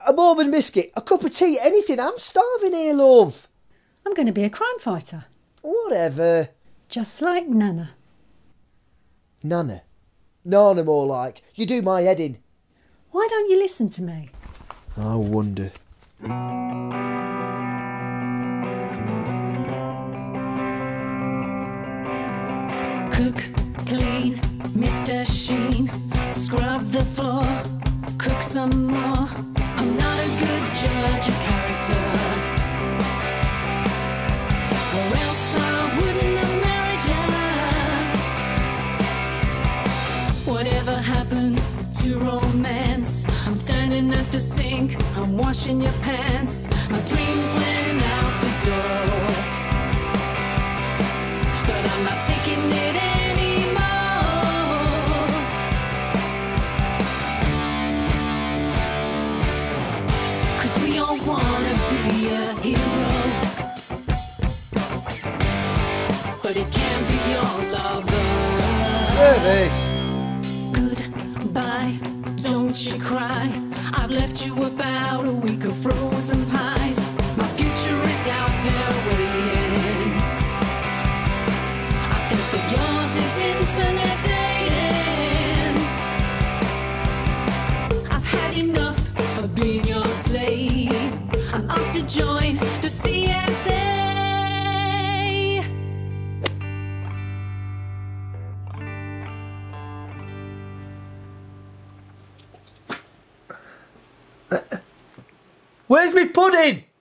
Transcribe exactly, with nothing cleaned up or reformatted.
A Mormon biscuit, a cup of tea, anything. I'm starving here, love. I'm going to be a crime fighter. Whatever. Just like Nana. Nana. Nana more like. You do my head in. Why don't you listen to me? I wonder. Cook, clean, Mister Sheen. Scrub the floor, cook some more. I'm not a good judge of character, or else I wouldn't have married ya. Whatever happens to romance, I'm standing at the sink, I'm washing your pants. My dreams went out the door, but I'm not taking it anymore. 'Cause we all wanna be a hero, but it can't be your lover. Service. Goodbye, don't you cry. I've left you about a week of frozen pies. My future is out there waiting. I think that yours is internet dating. I've had enough of being your slave. I'm off to join the C S A. Where's my pudding?